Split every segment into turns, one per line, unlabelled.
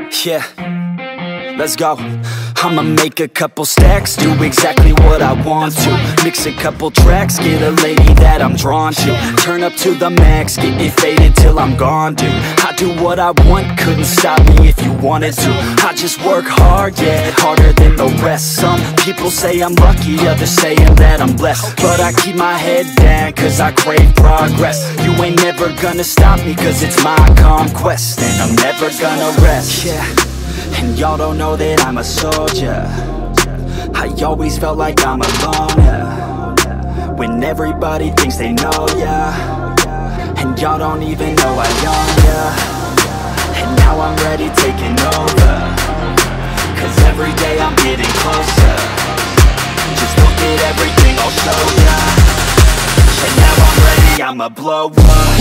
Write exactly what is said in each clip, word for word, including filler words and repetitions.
Yeah, let's go. I'ma make a couple stacks, do exactly what I want to. Mix a couple tracks, get a lady that I'm drawn to. Turn up to the max, get me faded till I'm gone, dude. I do what I want, couldn't stop me if you wanted to. I just work hard, yeah, harder than the rest. Some people say I'm lucky, others saying that I'm blessed. But I keep my head down, cause I crave progress. You ain't never gonna stop me, cause it's my conquest. And I'm never gonna rest, yeah. And y'all don't know that I'm a soldier. I always felt like I'm a loner when everybody thinks they know ya, and y'all don't even know I own ya. And now I'm ready taking over, cause every day I'm getting closer. Just look at everything I'll show ya. And now I'm ready, I'ma blow up.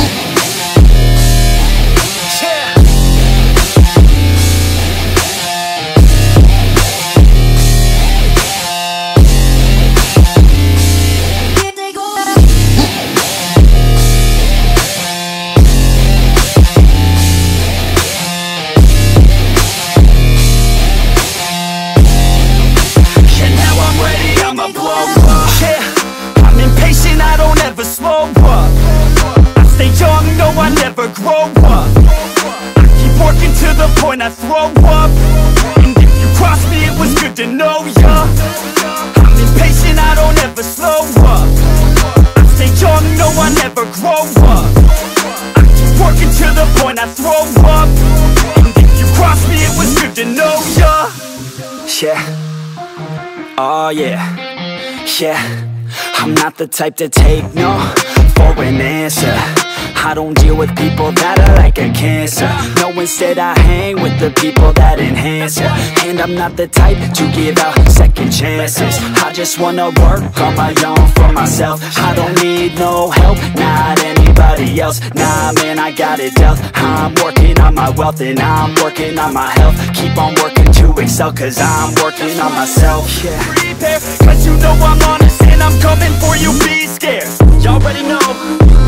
Yeah. I never grow up. I keep working to the point I throw up. And if you cross me, it was good to know ya. I'm impatient, I don't ever slow up. I stay young, no, I never grow up. I keep working to the point I throw up. And if you cross me, it was good to know ya. Yeah, oh yeah, yeah. I'm not the type to take no for an answer. I don't deal with people that are like a cancer. No, instead I hang with the people that enhance ya. And I'm not the type to give out second chances. I just wanna work on my own for myself. I don't need no help, not anybody else. Nah, man, I got it dealt. I'm working on my wealth and I'm working on my health. Keep on working to excel, cause I'm working on myself. Yeah. Prepare, cause you know I'm honest and I'm coming for you, be scared. Y'all already know